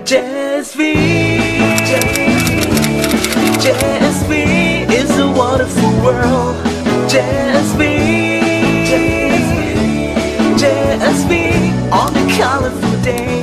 JSV JSV is a wonderful world. JSV JSV on a colorful day.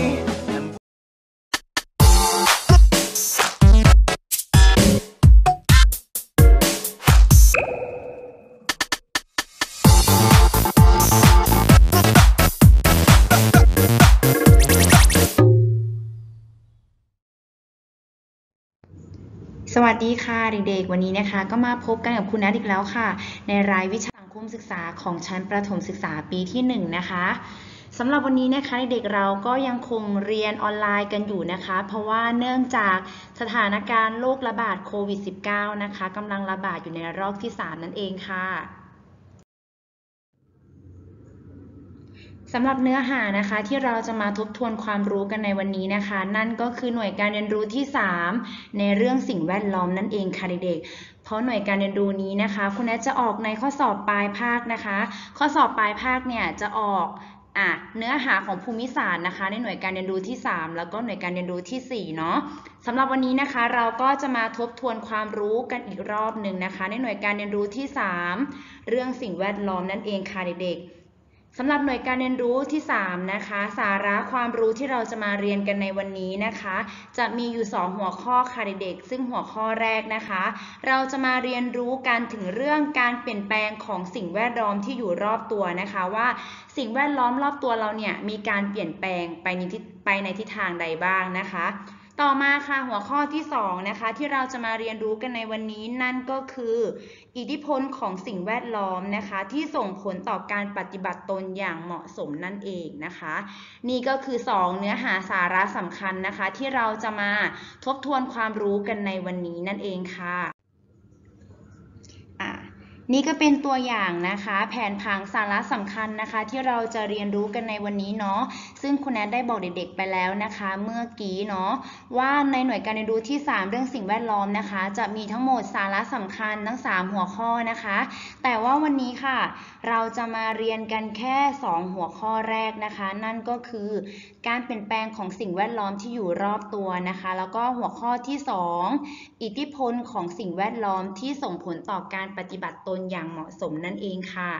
สวัสดีค่ะเด็กๆวันนี้นะคะก็มาพบกันกับคุณนัทอีกแล้วค่ะในรายวิชาสังคมศึกษาของชั้นประถมศึกษาปีที่1นะคะสำหรับวันนี้นะคะเด็กๆเราก็ยังคงเรียนออนไลน์กันอยู่นะคะเพราะว่าเนื่องจากสถานการณ์โรคระบาดโควิด -19 นะคะกำลังระบาดอยู่ในรอบที่3นั่นเองค่ะสำหรับเนื้อหานะคะที่เราจะมาทบทวนความรู้กันในวันนี้นะคะนั่นก็คือหน่วยการเรียนรู้ที่3ในเรื่องสิ่งแวดล้อมนั่นเองค่ะเด็กๆเพราะหน่วยการเรียนรู้นี้นะคะคุณแอจะออกในข้อสอบปลายภาคนะคะข้อสอบปลายภาคเนี่ยจะออกเนื้อหาของภูมิศาสตร์นะคะในหน่วยการเรียนรู้ที่3แล้วก็หน่วยการเรียนรู้ที่4เนาะสำหรับวันนี้นะคะเราก็จะมาทบทวนความรู้กันอีกรอบหนึ่งนะคะในหน่วยการเรียนรู้ที่3เรื่องสิ่งแวดล้อมนั่นเองค่ะเด็กๆสำหรับหน่วยการเรียนรู้ที่3นะคะสาระความรู้ที่เราจะมาเรียนกันในวันนี้นะคะจะมีอยู่2หัวข้อค่ะเด็กๆซึ่งหัวข้อแรกนะคะเราจะมาเรียนรู้กันถึงเรื่องการเปลี่ยนแปลงของสิ่งแวดล้อมที่อยู่รอบตัวนะคะว่าสิ่งแวดล้อมรอบตัวเราเนี่ยมีการเปลี่ยนแปลงไปในทิศทางใดบ้างนะคะต่อมาค่ะหัวข้อที่2นะคะที่เราจะมาเรียนรู้กันในวันนี้นั่นก็คืออิทธิพลของสิ่งแวดล้อมนะคะที่ส่งผลต่อการปฏิบัติตนอย่างเหมาะสมนั่นเองนะคะนี่ก็คือ2เนื้อหาสาระสำคัญนะคะที่เราจะมาทบทวนความรู้กันในวันนี้นั่นเองค่ะนี่ก็เป็นตัวอย่างนะคะแผนผังสาระสำคัญนะคะที่เราจะเรียนรู้กันในวันนี้เนาะซึ่งคุณแอดได้บอกเด็กๆไปแล้วนะคะเมื่อกี้เนาะว่าในหน่วยการเรียนรู้ที่3เรื่องสิ่งแวดล้อมนะคะจะมีทั้งหมดสาระสำคัญทั้ง3หัวข้อนะคะแต่ว่าวันนี้ค่ะเราจะมาเรียนกันแค่2หัวข้อแรกนะคะนั่นก็คือการเปลี่ยนแปลงของสิ่งแวดล้อมที่อยู่รอบตัวนะคะแล้วก็หัวข้อที่2อิทธิพลของสิ่งแวดล้อมที่ส่งผลต่อการปฏิบัติตนอย่างเหมาะสมนั่นเองค่ะ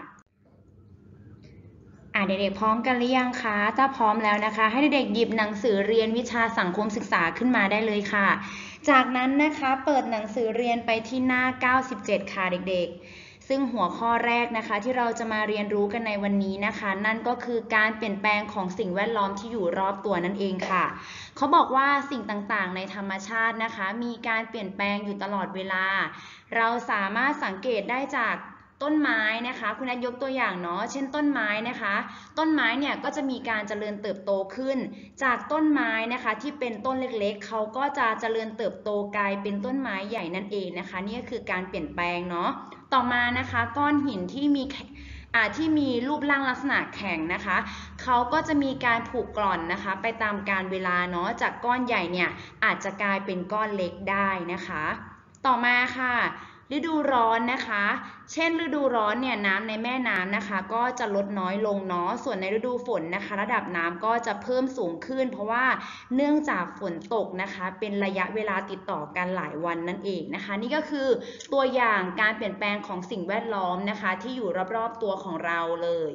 เด็กๆพร้อมกันหรือยังคะถ้าพร้อมแล้วนะคะให้เด็กๆหยิบหนังสือเรียนวิชาสังคมศึกษาขึ้นมาได้เลยค่ะจากนั้นนะคะเปิดหนังสือเรียนไปที่หน้า97ค่ะเด็กๆซึ่งหัวข้อแรกนะคะที่เราจะมาเรียนรู้กันในวันนี้นะคะนั่นก็คือการเปลี่ยนแปลงของสิ่งแวดล้อมที่อยู่รอบตัวนั่นเองค่ะเขาบอกว่าสิ่งต่างๆในธรรมชาตินะคะมีการเปลี่ยนแปลงอยู่ตลอดเวลาเราสามารถสังเกตได้จากต้นไม้นะคะคุณนัทยกตัวอย่างเนาะเช่นต้นไม้นะคะต้นไม้เนี่ยก็จะมีการเจริญเติบโตขึ้นจากต้นไม้นะคะที่เป็นต้นเล็กๆเขาก็จะเจริญเติบโตกลายเป็นต้นไม้ใหญ่นั่นเองนะคะนี่ก็คือการเปลี่ยนแปลงเนาะต่อมานะคะก้อนหินที่มีรูปร่างลักษณะแข็งนะคะเขาก็จะมีการผุกร่อนนะคะไปตามกาลเวลาเนาะจากก้อนใหญ่เนี่ยอาจจะกลายเป็นก้อนเล็กได้นะคะต่อมาค่ะฤดูร้อนนะคะเช่นฤดูร้อนเนี่ยน้ำในแม่น้ำนะคะก็จะลดน้อยลงเนาะส่วนในฤดูฝนนะคะระดับน้ำก็จะเพิ่มสูงขึ้นเพราะว่าเนื่องจากฝนตกนะคะเป็นระยะเวลาติดต่อกันหลายวันนั่นเองนะคะนี่ก็คือตัวอย่างการเปลี่ยนแปลงของสิ่งแวดล้อมนะคะที่อยู่รอบๆตัวของเราเลย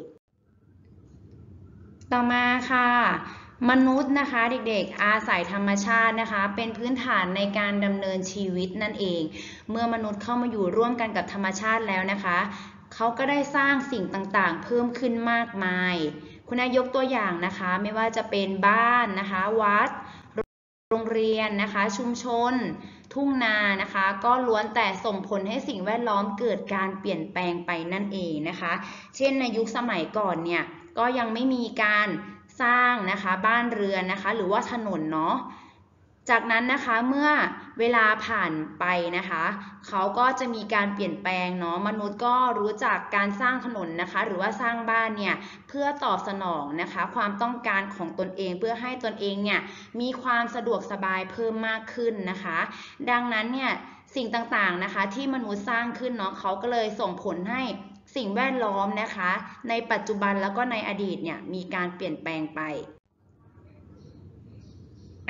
ต่อมาค่ะมนุษย์นะคะเด็กๆอาศัยธรรมชาตินะคะเป็นพื้นฐานในการดำเนินชีวิตนั่นเองเมื่อมนุษย์เข้ามาอยู่ร่วมกันกับธรรมชาติแล้วนะคะเขาก็ได้สร้างสิ่งต่างๆเพิ่มขึ้นมากมายคุณนายกตัวอย่างนะคะไม่ว่าจะเป็นบ้านนะคะวัดโรงเรียนนะคะชุมชนทุ่งนานะคะก็ล้วนแต่ส่งผลให้สิ่งแวดล้อมเกิดการเปลี่ยนแปลงไปนั่นเองนะคะเช่นในยุคสมัยก่อนเนี่ยก็ยังไม่มีการสร้างนะคะบ้านเรือนนะคะหรือว่าถนนเนาะจากนั้นนะคะเมื่อเวลาผ่านไปนะคะเขาก็จะมีการเปลี่ยนแปลงเนาะมนุษย์ก็รู้จักการสร้างถนนนะคะหรือว่าสร้างบ้านเนี่ยเพื่อตอบสนองนะคะความต้องการของตนเองเพื่อให้ตนเองเนี่ยมีความสะดวกสบายเพิ่มมากขึ้นนะคะดังนั้นเนี่ยสิ่งต่างๆนะคะที่มนุษย์สร้างขึ้นเนาะเขาก็เลยส่งผลให้สิ่งแวดล้อมนะคะในปัจจุบันแล้วก็ในอดีตเนี่ยมีการเปลี่ยนแปลงไป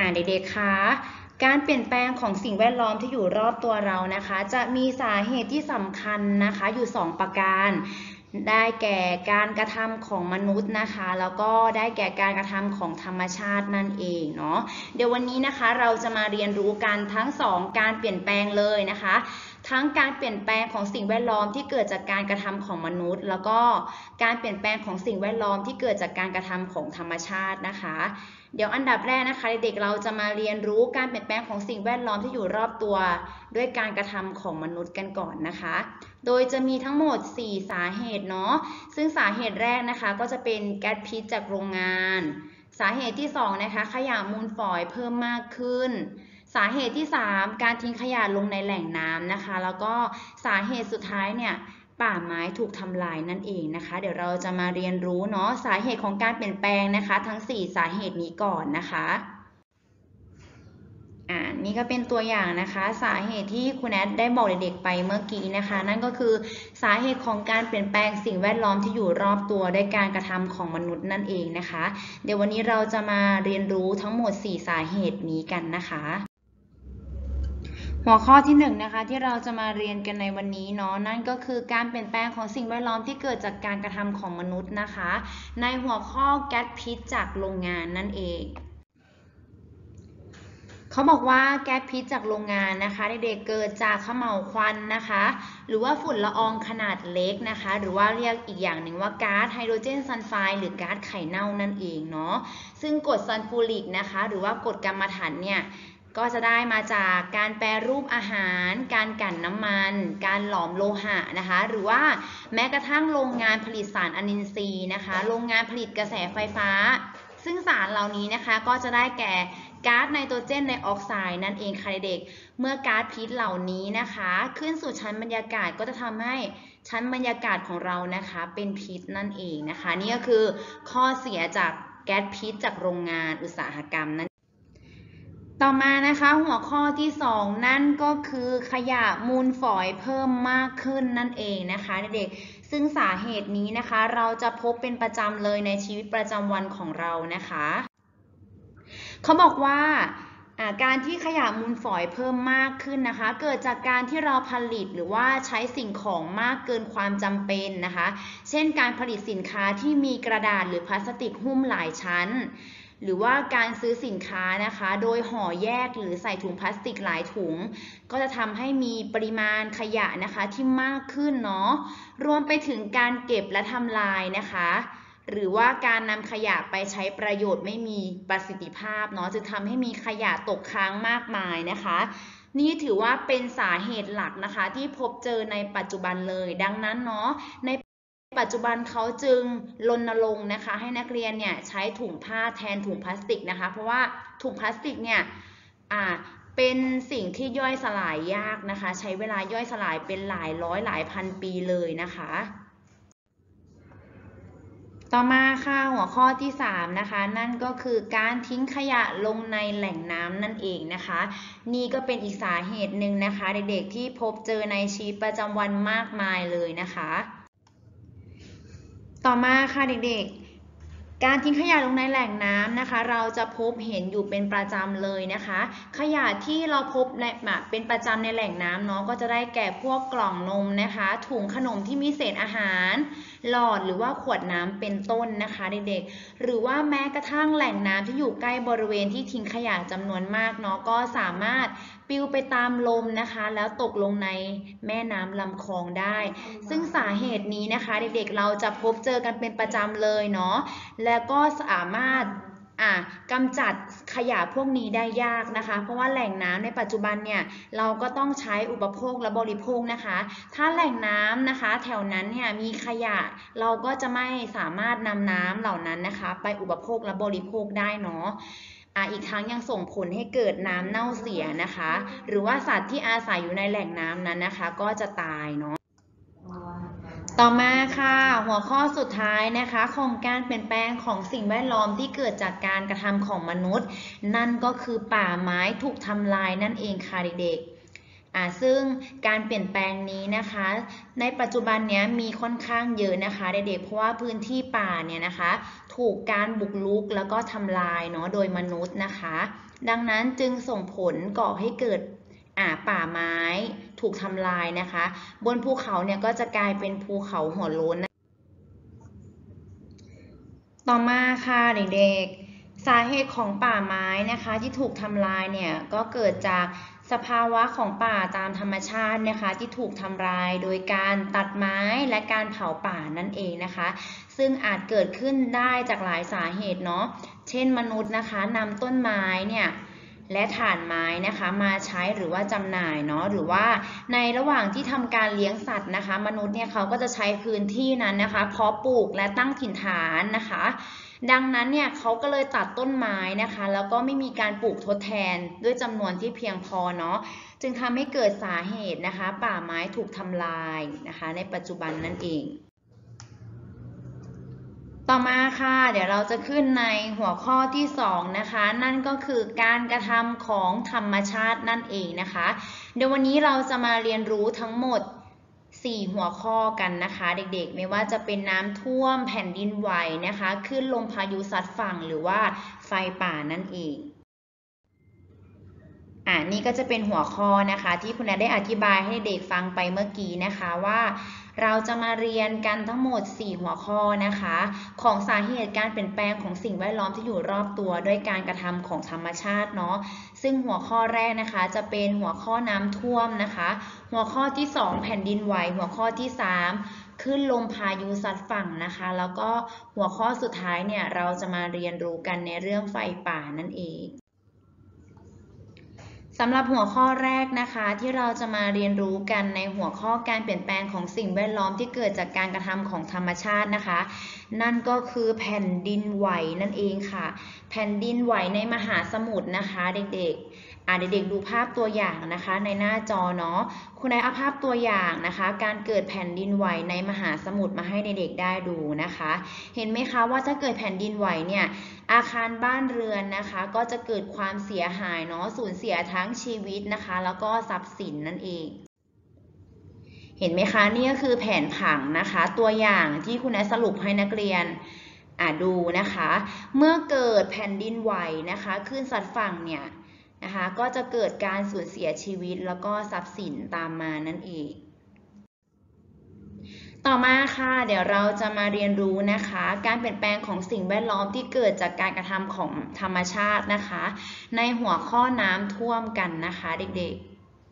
เด็กๆคะการเปลี่ยนแปลงของสิ่งแวดล้อมที่อยู่รอบตัวเรานะคะจะมีสาเหตุที่สำคัญนะคะอยู่2ประการได้แก่การกระทำของมนุษย์นะคะแล้วก็ได้แก่การกระทำของธรรมชาตินั่นเองเนาะเดี๋ยววันนี้นะคะเราจะมาเรียนรู้กันทั้ง2การเปลี่ยนแปลงเลยนะคะทั้งการเปลี่ยนแปลงของสิ่งแวดล้อมที่เกิดจากการกระทำของมนุษย์แล้วก็การเปลี่ยนแปลงของสิ่งแวดล้อมที่เกิดจากการกระทำของธรรมชาตินะคะเดี๋ยวอันดับแรกนะคะเด็กๆเราจะมาเรียนรู้การเปลี่ยนแปลงของสิ่งแวดล้อมที่อยู่รอบตัวด้วยการกระทำของมนุษย์กันก่อนนะคะโดยจะมีทั้งหมด4สาเหตุเนาะซึ่งสาเหตุแรกนะคะก็จะเป็นแก๊สพิษจากโรงงานสาเหตุที่2นะคะขยะมูลฝอยเพิ่มมากขึ้นสาเหตุที่3การทิ้งขยะลงในแหล่งน้ำนะคะแล้วก็สาเหตุสุดท้ายเนี่ยป่าไม้ถูกทำลายนั่นเองนะคะเดี๋ยวเราจะมาเรียนรู้เนาะสาเหตุของการเปลี่ยนแปลงนะคะทั้ง4สาเหตุนี้ก่อนนะคะนี่ก็เป็นตัวอย่างนะคะสาเหตุที่คุณแอดได้บอกเด็กๆไปเมื่อกี้นะคะนั่นก็คือสาเหตุของการเปลี่ยนแปลงสิ่งแวดล้อมที่อยู่รอบตัวด้วยการกระทำของมนุษย์นั่นเองนะคะเดี๋ยววันนี้เราจะมาเรียนรู้ทั้งหมด4สาเหตุนี้กันนะคะหัวข้อที่1นะคะที่เราจะมาเรียนกันในวันนี้เนาะนั่นก็คือการเปลี่ยนแปลงของสิ่งแวดล้อมที่เกิดจากการกระทำของมนุษย์นะคะในหัวข้อแก๊สพิษจากโรงงานนั่นเองเขาบอกว่าแก๊สพิษจากโรงงานนะคะเด็กๆเกิดจากเขม่าวควันนะคะหรือว่าฝุ่นละอองขนาดเล็กนะคะหรือว่าเรียกอีกอย่างหนึ่งว่าก๊าซไฮโดรเจนซัลไฟด์หรือก๊าซไข่เน่านั่นเองเนาะซึ่งกรดซัลฟูริกนะคะหรือว่ากรดกัมมันถันเนี่ยก็จะได้มาจากการแปรรูปอาหารการกั่นน้ำมันการหลอมโลหะนะคะหรือว่าแม้กระทั่งโรงงานผลิตสารอนินทรีย์นะคะโรงงานผลิตกระแสไฟฟ้าซึ่งสารเหล่านี้นะคะก็จะได้แก่ก๊าซไนโตรเจนไดออกไซด์นั่นเองค่ะเด็กเมื่อก๊าซพิษเหล่านี้นะคะขึ้นสู่ชั้นบรรยากาศก็จะทำให้ชั้นบรรยากาศของเรานะคะเป็นพิษนั่นเองนะคะนี่ก็คือข้อเสียจากแก๊สพิษจากโรงงานอุตสาหกรรมนั้นต่อมานะคะหัวข้อที่2นั่นก็คือขยะมูลฝอยเพิ่มมากขึ้นนั่นเองนะคะเด็กๆซึ่งสาเหตุนี้นะคะเราจะพบเป็นประจำเลยในชีวิตประจำวันของเรานะคะเขาบอกว่าการที่ขยะมูลฝอยเพิ่มมากขึ้นนะคะเกิดจากการที่เราผลิตหรือว่าใช้สิ่งของมากเกินความจำเป็นนะคะเช่นการผลิตสินค้าที่มีกระดาษหรือพลาสติกหุ้มหลายชั้นหรือว่าการซื้อสินค้านะคะโดยห่อแยกหรือใส่ถุงพลาสติกหลายถุงก็จะทำให้มีปริมาณขยะนะคะที่มากขึ้นเนาะรวมไปถึงการเก็บและทำลายนะคะหรือว่าการนำขยะไปใช้ประโยชน์ไม่มีประสิทธิภาพเนาะจึงทำให้มีขยะตกค้างมากมายนะคะนี่ถือว่าเป็นสาเหตุหลักนะคะที่พบเจอในปัจจุบันเลยดังนั้นเนาะในปัจจุบันเขาจึงรณรงค์นะคะให้นักเรียนเนี่ยใช้ถุงผ้าแทนถุงพลาสติกนะคะเพราะว่าถุงพลาสติกเนี่ยเป็นสิ่งที่ย่อยสลายยากนะคะใช้เวลาย่อยสลายเป็นหลายร้อยหลายพันปีเลยนะคะต่อมาค่ะหัวข้อที่3นะคะนั่นก็คือการทิ้งขยะลงในแหล่งน้ำนั่นเองนะคะนี่ก็เป็นอีกสาเหตุหนึ่งนะคะเด็กๆที่พบเจอในชีวิตประจำวันมากมายเลยนะคะต่อมาค่ะเด็กๆการทิ้งขยะลงในแหล่งน้ำนะคะเราจะพบเห็นอยู่เป็นประจำเลยนะคะขยะที่เราพบเป็นประจำในแหล่งน้ำเนาะก็จะได้แก่พวกกล่องนมนะคะถุงขนมที่มีเศษอาหารหลอดหรือว่าขวดน้ำเป็นต้นนะคะเด็กๆหรือว่าแม้กระทั่งแหล่งน้ำที่อยู่ใกล้บริเวณที่ทิ้งขยะจำนวนมากเนาะก็สามารถปลิวไปตามลมนะคะแล้วตกลงในแม่น้ำลำคลองได้ซึ่งสาเหตุนี้นะคะเด็กๆเราจะพบเจอกันเป็นประจำเลยเนาะแล้วก็สามารถกำจัดขยะพวกนี้ได้ยากนะคะเพราะว่าแหล่งน้ำในปัจจุบันเนี่ยเราก็ต้องใช้อุปโภคและบริโภคนะคะถ้าแหล่งน้ำนะคะแถวนั้นเนี่ยมีขยะเราก็จะไม่สามารถนำน้ำเหล่านั้นนะคะไปอุปโภคและบริโภคได้เนาะอีกทั้งยังส่งผลให้เกิดน้ำเน่าเสียนะคะหรือว่าสัตว์ที่อาศัยอยู่ในแหล่งน้ำนั้นนะคะก็จะตายเนาะต่อมาค่ะหัวข้อสุดท้ายนะคะของการเปลี่ยนแปลงของสิ่งแวดล้อมที่เกิดจากการกระทำของมนุษย์นั่นก็คือป่าไม้ถูกทำลายนั่นเองค่ะเด็กๆซึ่งการเปลี่ยนแปลงนี้นะคะในปัจจุบันเนี้ยมีค่อนข้างเยอะนะคะเด็กๆเพราะว่าพื้นที่ป่าเนี่ยนะคะถูกการบุกรุกแล้วก็ทำลายเนาะโดยมนุษย์นะคะดังนั้นจึงส่งผลก่อให้เกิดป่าไม้ถูกทำลายนะคะบนภูเขาเนี่ยก็จะกลายเป็นภูเขาหัวโล้นต่อมาค่ะเด็กๆสาเหตุของป่าไม้นะคะที่ถูกทำลายเนี่ยก็เกิดจากสภาวะของป่าตามธรรมชาตินะคะที่ถูกทำลายโดยการตัดไม้และการเผาป่านั่นเองนะคะซึ่งอาจเกิดขึ้นได้จากหลายสาเหตุเนาะเช่นมนุษย์นะคะนำต้นไม้เนี่ยและถ่านไม้นะคะมาใช้หรือว่าจำหน่ายเนาะหรือว่าในระหว่างที่ทำการเลี้ยงสัตว์นะคะมนุษย์เนี่ยเขาก็จะใช้พื้นที่นั้นนะคะเพาะปลูกและตั้งถิ่นฐานนะคะดังนั้นเนี่ยเขาก็เลยตัดต้นไม้นะคะแล้วก็ไม่มีการปลูกทดแทนด้วยจำนวนที่เพียงพอเนาะจึงทำให้เกิดสาเหตุนะคะป่าไม้ถูกทำลายนะคะในปัจจุบันนั่นเองต่อมาค่ะเดี๋ยวเราจะขึ้นในหัวข้อที่2นะคะนั่นก็คือการกระทำของธรรมชาตินั่นเองนะคะเดี๋ยววันนี้เราจะมาเรียนรู้ทั้งหมด4หัวข้อกันนะคะเด็กๆไม่ว่าจะเป็นน้ำท่วมแผ่นดินไหวนะคะคลื่นลมพายุซัดฝั่งหรือว่าไฟป่านั่นเองนี่ก็จะเป็นหัวข้อนะคะที่คุณแม่ได้อธิบายให้เด็กฟังไปเมื่อกี้นะคะว่าเราจะมาเรียนกันทั้งหมด4หัวข้อนะคะของสาเหตุการเปลี่ยนแปลงของสิ่งแวดล้อมที่อยู่รอบตัวด้วยการกระทำของธรรมชาติเนาะซึ่งหัวข้อแรกนะคะจะเป็นหัวข้อน้ำท่วมนะคะหัวข้อที่2แผ่นดินไหวหัวข้อที่3คลื่นลมพายุซัดฝั่งนะคะแล้วก็หัวข้อสุดท้ายเนี่ยเราจะมาเรียนรู้กันในเรื่องไฟป่านั่นเองสำหรับหัวข้อแรกนะคะที่เราจะมาเรียนรู้กันในหัวข้อการเปลี่ยนแปลงของสิ่งแวดล้อมที่เกิดจากการกระทำของธรรมชาตินะคะนั่นก็คือแผ่นดินไหวนั่นเองค่ะแผ่นดินไหวในมหาสมุทรนะคะเด็กๆเด็กๆดูภาพตัวอย่างนะคะในหน้าจอเนาะคุณนายเอาภาพตัวอย่างนะคะการเกิดแผ่นดินไหวในมหาสมุทรมาให้เด็กๆได้ดูนะคะเห็นไหมคะว่าถ้าเกิดแผ่นดินไหวเนี่ยอาคารบ้านเรือนนะคะก็จะเกิดความเสียหายเนาะสูญเสียทั้งชีวิตนะคะแล้วก็ทรัพย์สินนั่นเองเห็นไหมคะนี่ก็คือแผนผังนะคะตัวอย่างที่คุณนายสรุปให้นักเรียนดูนะคะเมื่อเกิดแผ่นดินไหวนะคะคลื่นซัดฝั่งเนี่ยนะคะก็จะเกิดการสูญเสียชีวิตแล้วก็ทรัพย์สินตามมานั่นเองต่อมาค่ะเดี๋ยวเราจะมาเรียนรู้นะคะการเปลี่ยนแปลงของสิ่งแวดล้อมที่เกิดจากการกระทำของธรรมชาตินะคะในหัวข้อน้ำท่วมกันนะคะเด็กๆ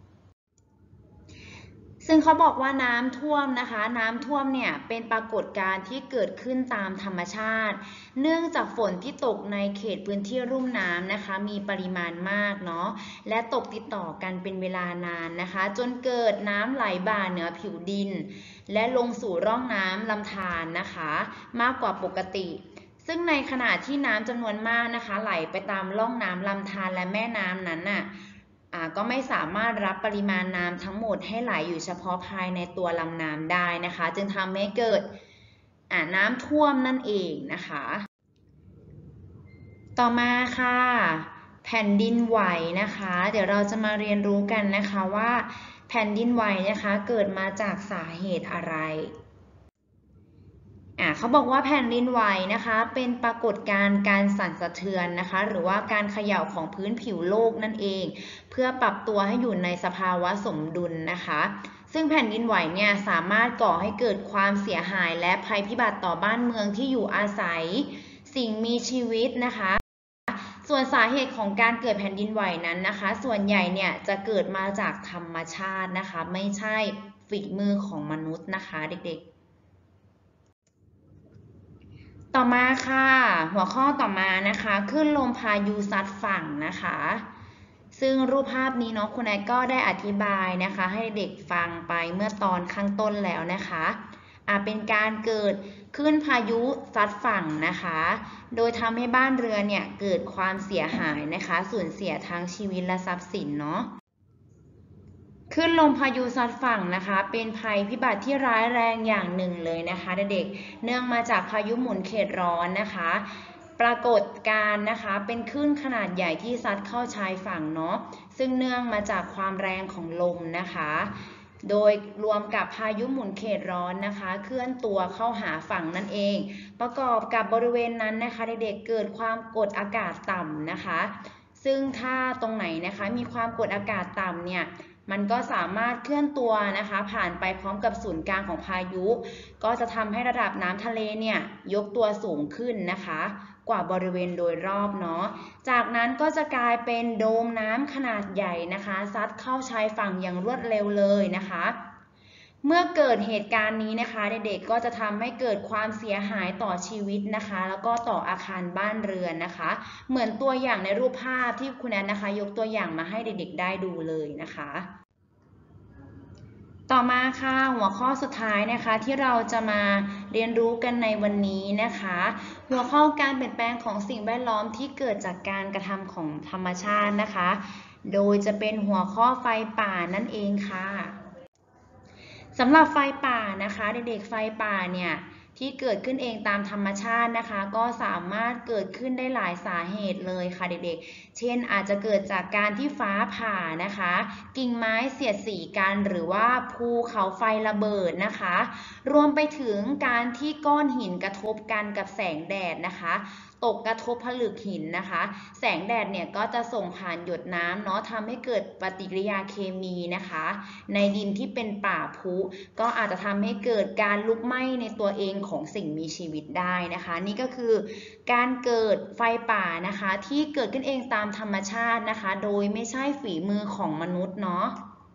ซึ่งเขาบอกว่าน้ำท่วมนะคะน้ำท่วมเนี่ยเป็นปรากฏการณ์ที่เกิดขึ้นตามธรรมชาติเนื่องจากฝนที่ตกในเขตพื้นที่ลุ่มน้ำนะคะมีปริมาณมากเนาะและตกติดต่อกันเป็นเวลานานนะคะจนเกิดน้ำไหลบ่าเหนือผิวดินและลงสู่ร่องน้ำลำธารนะคะมากกว่าปกติซึ่งในขณะที่น้ำจำนวนมากนะคะไหลไปตามร่องน้ำลำธารและแม่น้ำนั้นน่ะก็ไม่สามารถรับปริมาณน้ำทั้งหมดให้ไหลอยู่เฉพาะภายในตัวลำน้ำได้นะคะจึงทำให้เกิดน้ำท่วมนั่นเองนะคะต่อมาค่ะแผ่นดินไหวนะคะเดี๋ยวเราจะมาเรียนรู้กันนะคะว่าแผ่นดินไหวนะคะเกิดมาจากสาเหตุอะไรเขาบอกว่าแผ่นดินไหวนะคะเป็นปรากฏการณ์การสั่นสะเทือนนะคะหรือว่าการเขย่าของพื้นผิวโลกนั่นเองเพื่อปรับตัวให้อยู่ในสภาวะสมดุลนะคะซึ่งแผ่นดินไหวเนี่ยสามารถก่อให้เกิดความเสียหายและภัยพิบัติต่อบ้านเมืองที่อยู่อาศัยสิ่งมีชีวิตนะคะส่วนสาเหตุของการเกิดแผ่นดินไหวนั้นนะคะส่วนใหญ่เนี่ยจะเกิดมาจากธรรมชาตินะคะไม่ใช่ฝีมือของมนุษย์นะคะเด็กๆต่อมาค่ะหัวข้อต่อมานะคะคลื่นลมพายุซัดฝั่งนะคะซึ่งรูปภาพนี้เนาะคุณนายก็ได้อธิบายนะคะให้เด็กฟังไปเมื่อตอนข้างต้นแล้วนะคะเป็นการเกิดคลื่นพายุซัดฝั่งนะคะโดยทำให้บ้านเรือนเนี่ยเกิดความเสียหายนะคะสูญเสียทั้งชีวิตและทรัพย์สินเนาะคลื่นลมพายุซัดฝั่งนะคะเป็นภัยพิบัติที่ร้ายแรงอย่างหนึ่งเลยนะคะเด็กๆเนื่องมาจากพายุหมุนเขตร้อนนะคะปรากฏการณ์นะคะเป็นคลื่นขนาดใหญ่ที่ซัดเข้าชายฝั่งเนาะซึ่งเนื่องมาจากความแรงของลมนะคะโดยรวมกับพายุหมุนเขตร้อนนะคะเคลื่อนตัวเข้าหาฝั่งนั่นเองประกอบกับบริเวณนั้นนะคะเด็กๆเกิดความกดอากาศต่ำนะคะซึ่งถ้าตรงไหนนะคะมีความกดอากาศต่ำเนี่ยมันก็สามารถเคลื่อนตัวนะคะผ่านไปพร้อมกับศูนย์กลางของพายุก็จะทำให้ระดับน้ำทะเลเนี่ยยกตัวสูงขึ้นนะคะกว่าบริเวณโดยรอบเนาะจากนั้นก็จะกลายเป็นโดมน้ำขนาดใหญ่นะคะซัดเข้าชายฝั่งอย่างรวดเร็วเลยนะคะเมื่อเกิดเหตุการณ์นี้นะคะเด็กๆก็จะทำให้เกิดความเสียหายต่อชีวิตนะคะแล้วก็ต่ออาคารบ้านเรือนนะคะเหมือนตัวอย่างในรูปภาพที่คุณแอนนะคะยกตัวอย่างมาให้เด็กๆได้ดูเลยนะคะต่อมาค่ะหัวข้อสุดท้ายนะคะที่เราจะมาเรียนรู้กันในวันนี้นะคะหัวข้อการเปลี่ยนแปลงของสิ่งแวดล้อมที่เกิดจากการกระทำของธรรมชาตินะคะโดยจะเป็นหัวข้อไฟป่านั่นเองค่ะสำหรับไฟป่านะคะเด็กๆไฟป่าเนี่ยที่เกิดขึ้นเองตามธรรมชาตินะคะก็สามารถเกิดขึ้นได้หลายสาเหตุเลยค่ะเด็กๆเช่นอาจจะเกิดจากการที่ฟ้าผ่านะคะกิ่งไม้เสียดสีกันหรือว่าภูเขาไฟระเบิดนะคะรวมไปถึงการที่ก้อนหินกระทบกันกับแสงแดดนะคะตกกระทบผลึกหินนะคะแสงแดดเนี่ยก็จะส่งผ่านหยดน้ำเนาะทำให้เกิดปฏิกิริยาเคมีนะคะในดินที่เป็นป่าพุก็อาจจะทำให้เกิดการลุกไหม้ในตัวเองของสิ่งมีชีวิตได้นะคะนี่ก็คือการเกิดไฟป่านะคะที่เกิดขึ้นเองตามธรรมชาตินะคะโดยไม่ใช่ฝีมือของมนุษย์เนาะ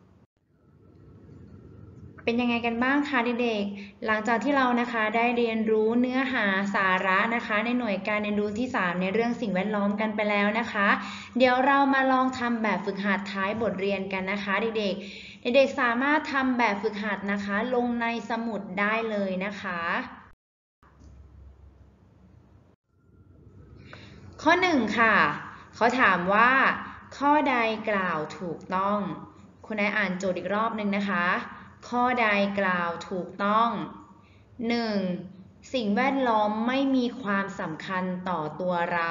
เป็นยังไงกันบ้างคะเด็กๆหลังจากที่เรานะคะได้เรียนรู้เนื้อหาสาระนะคะในหน่วยการเรียนรู้ที่3ในเรื่องสิ่งแวดล้อมกันไปแล้วนะคะเดี๋ยวเรามาลองทำแบบฝึกหัดท้ายบทเรียนกันนะคะเด็กๆสามารถทำแบบฝึกหัดนะคะลงในสมุดได้เลยนะคะข้อ1ค่ะเขาถามว่าข้อใดกล่าวถูกต้องคุณนายอ่านโจทย์อีกรอบนึงนะคะข้อใดกล่าวถูกต้อง 1. สิ่งแวดล้อมไม่มีความสำคัญต่อตัวเรา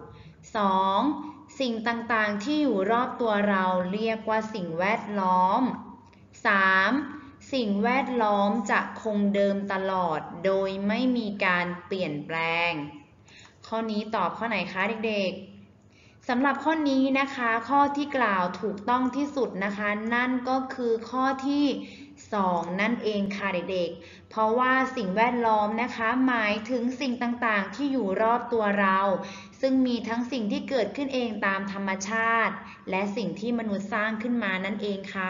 2. สิ่งต่างๆที่อยู่รอบตัวเราเรียกว่าสิ่งแวดล้อม 3. สิ่งแวดล้อมจะคงเดิมตลอดโดยไม่มีการเปลี่ยนแปลงข้อนี้ตอบข้อไหนคะเด็กๆสำหรับข้อนี้นะคะข้อที่กล่าวถูกต้องที่สุดนะคะนั่นก็คือข้อที่2นั่นเองค่ะเด็กๆเพราะว่าสิ่งแวดล้อมนะคะหมายถึงสิ่งต่างๆที่อยู่รอบตัวเราซึ่งมีทั้งสิ่งที่เกิดขึ้นเองตามธรรมชาติและสิ่งที่มนุษย์สร้างขึ้นมานั่นเองค่ะ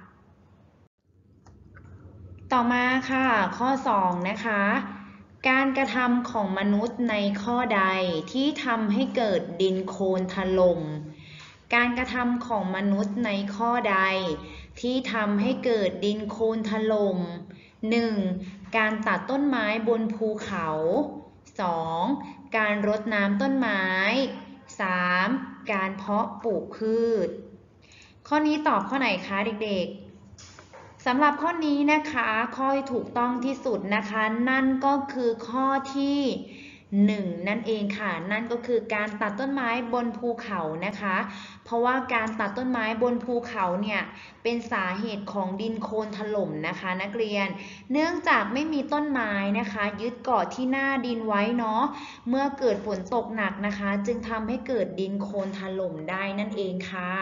ต่อมาค่ะข้อ2นะคะการกระทำของมนุษย์ในข้อใดที่ทำให้เกิดดินโคลนถล่มการกระทำของมนุษย์ในข้อใดที่ทำให้เกิดดินโคลนถล่ม 1. การตัดต้นไม้บนภูเขา 2. การรดน้ำต้นไม้ 3. การเพาะปลูกพืชข้อนี้ตอบข้อไหนคะเด็กๆสำหรับข้อนี้นะคะข้อที่ถูกต้องที่สุดนะคะนั่นก็คือข้อที่1นั่นเองค่ะนั่นก็คือการตัดต้นไม้บนภูเขานะคะเพราะว่าการตัดต้นไม้บนภูเขาเนี่ยเป็นสาเหตุของดินโคลนถล่มนะคะนักเรียนเนื่องจากไม่มีต้นไม้นะคะยึดเกาะที่หน้าดินไว้เนาะเมื่อเกิดฝนตกหนักนะคะจึงทำให้เกิดดินโคลนถล่มได้นั่นเองค่ะ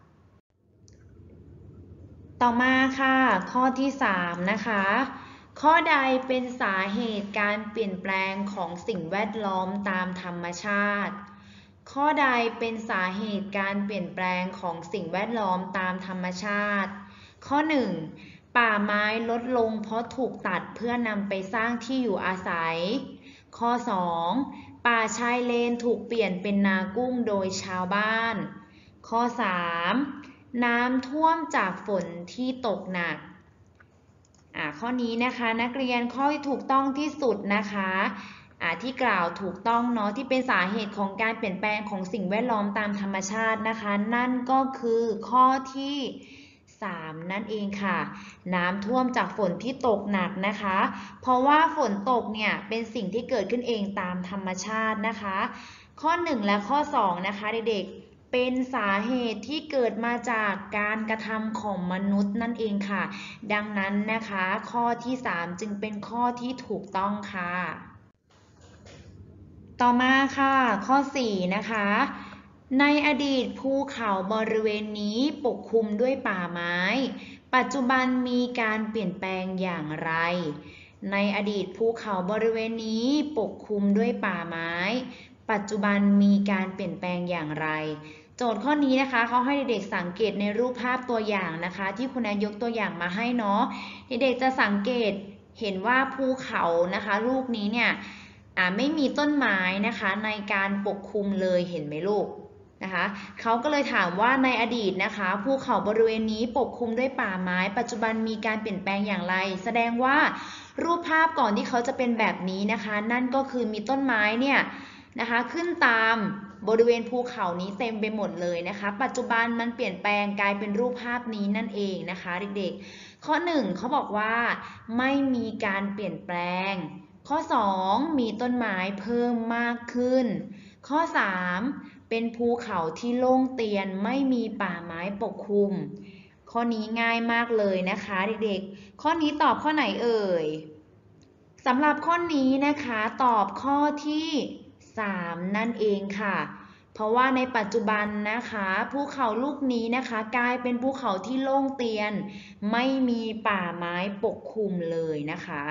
ต่อมาค่ะข้อที่3นะคะข้อใดเป็นสาเหตุการเปลี่ยนแปลงของสิ่งแวดล้อมตามธรรมชาติข้อใดเป็นสาเหตุการเปลี่ยนแปลงของสิ่งแวดล้อมตามธรรมชาติข้อ1ป่าไม้ลดลงเพราะถูกตัดเพื่อนำไปสร้างที่อยู่อาศัยข้อ2ป่าชายเลนถูกเปลี่ยนเป็นนากุ้งโดยชาวบ้านข้อ3น้ำท่วมจากฝนที่ตกหนักข้อนี้นะคะนักเรียนข้อที่ถูกต้องที่สุดนะคะที่กล่าวถูกต้องเนาะที่เป็นสาเหตุของการเปลี่ยนแปลงของสิ่งแวดล้อมตามธรรมชาตินะคะนั่นก็คือข้อที่ 3นั่นเองค่ะน้ำท่วมจากฝนที่ตกหนักนะคะเพราะว่าฝนตกเนี่ยเป็นสิ่งที่เกิดขึ้นเองตามธรรมชาตินะคะข้อ1และข้อ2นะคะเด็กๆเป็นสาเหตุที่เกิดมาจากการกระทำของมนุษย์นั่นเองค่ะดังนั้นนะคะข้อที่3จึงเป็นข้อที่ถูกต้องค่ะต่อมาค่ะข้อ4นะคะในอดีตภูเขาบริเวณนี้ปกคลุมด้วยป่าไม้ปัจจุบันมีการเปลี่ยนแปลงอย่างไรในอดีตภูเขาบริเวณนี้ปกคลุมด้วยป่าไม้ปัจจุบันมีการเปลี่ยนแปลงอย่างไรโจทย์ข้อนี้นะคะเขาให้เด็กๆสังเกตในรูปภาพตัวอย่างนะคะที่คุณยกตัวอย่างมาให้เนาะเด็กๆจะสังเกตเห็นว่าภูเขานะคะลูกนี้เนี่ยไม่มีต้นไม้นะคะในการปกคลุมเลยเห็นไหมลูกนะคะเขาก็เลยถามว่าในอดีตนะคะภูเขาบริเวณนี้ปกคลุมด้วยป่าไม้ปัจจุบันมีการเปลี่ยนแปลงอย่างไรแสดงว่ารูปภาพก่อนที่เขาจะเป็นแบบนี้นะคะนั่นก็คือมีต้นไม้เนี่ยนะคะขึ้นตามบริเวณภูเขานี้เต็มไปหมดเลยนะคะปัจจุบันมันเปลี่ยนแปลงกลายเป็นรูปภาพนี้นั่นเองนะคะเด็กๆข้อ1เขาบอกว่าไม่มีการเปลี่ยนแปลงข้อ2มีต้นไม้เพิ่มมากขึ้นข้อ3เป็นภูเขาที่โล่งเตียนไม่มีป่าไม้ปกคลุมข้อนี้ง่ายมากเลยนะคะเด็กๆข้อนี้ตอบข้อไหนเอ่ยสำหรับข้อนี้นะคะตอบข้อที่3นั่นเองค่ะเพราะว่าในปัจจุบันนะคะภูเขาลูกนี้นะคะกลายเป็นภูเขาที่โล่งเตียนไม่มีป่าไม้ปกคลุมเลยนะคะ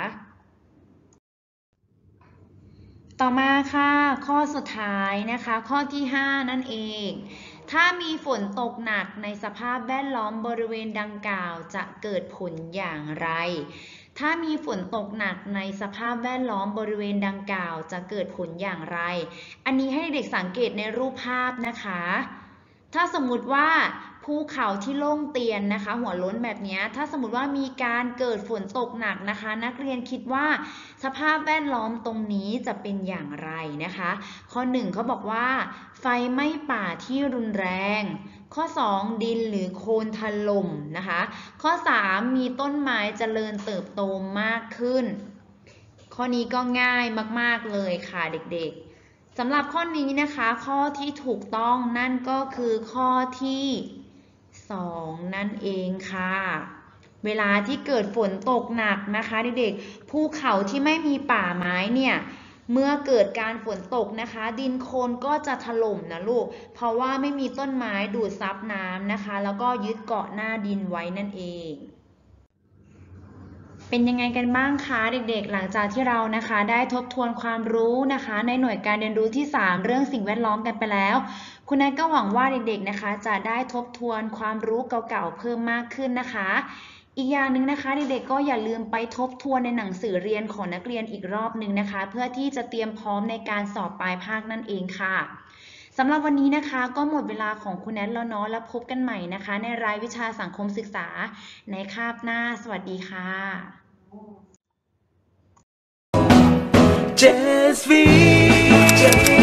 ต่อมาค่ะข้อสุดท้ายนะคะข้อที่5นั่นเองถ้ามีฝนตกหนักในสภาพแวดล้อมบริเวณดังกล่าวจะเกิดผลอย่างไรถ้ามีฝนตกหนักในสภาพแวดล้อมบริเวณดังกล่าวจะเกิดผลอย่างไรอันนี้ให้เด็กสังเกตในรูปภาพนะคะถ้าสมมุติว่าภูเขาที่โล่งเตียนนะคะหัวโล้นแบบนี้ถ้าสมมติว่ามีการเกิดฝนตกหนักนะคะนักเรียนคิดว่าสภาพแวดล้อมตรงนี้จะเป็นอย่างไรนะคะข้อ1เขาบอกว่าไฟไหม้ป่าที่รุนแรงข้อ2ดินหรือโคลนถล่มนะคะข้อ3มีต้นไม้เจริญเติบโตมากขึ้นข้อนี้ก็ง่ายมากๆเลยค่ะเด็กๆสำหรับข้อนี้นะคะข้อที่ถูกต้องนั่นก็คือข้อที่2นั่นเองค่ะเวลาที่เกิดฝนตกหนักนะคะเด็กๆภูเขาที่ไม่มีป่าไม้เนี่ยเมื่อเกิดการฝนตกนะคะดินโคลนก็จะถล่มนะลูกเพราะว่าไม่มีต้นไม้ดูดซับน้ำนะคะแล้วก็ยึดเกาะหน้าดินไว้นั่นเองเป็นยังไงกันบ้างคะเด็กๆหลังจากที่เรานะคะได้ทบทวนความรู้นะคะในหน่วยการเรียนรู้ที่3เรื่องสิ่งแวดล้อมกันไปแล้วคุณนายก็หวังว่าเด็กๆนะคะจะได้ทบทวนความรู้เก่าๆเพิ่มมากขึ้นนะคะอีกอย่างหนึ่งนะคะเด็กๆก็อย่าลืมไปทบทวนในหนังสือเรียนของนักเรียนอีกรอบหนึ่งนะคะเพื่อที่จะเตรียมพร้อมในการสอบปลายภาคนั่นเองค่ะสำหรับวันนี้นะคะก็หมดเวลาของคุณแนทแล้วเนาะแล้วพบกันใหม่นะคะในรายวิชาสังคมศึกษาในคาบหน้าสวัสดีค่ะ JSV